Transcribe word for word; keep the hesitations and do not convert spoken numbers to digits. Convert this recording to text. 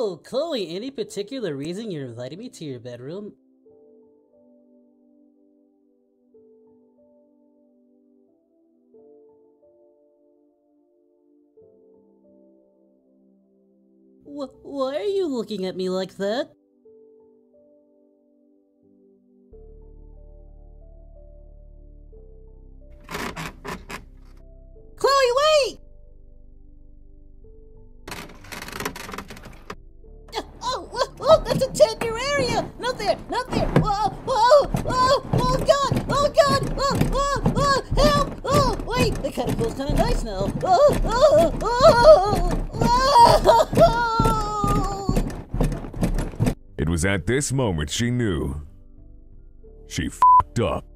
Oh, Chloe, any particular reason you're inviting me to your bedroom? Wh why are you looking at me like that? Chloe, wait! Oh, oh, oh, that's a tender area! Not there, not there! Whoa, whoa, whoa, oh god, oh god, oh, oh, oh, help! Oh, wait, that kind of feels kind of nice now. Oh, oh, oh, oh, oh. It was at this moment she knew. She f***ed up.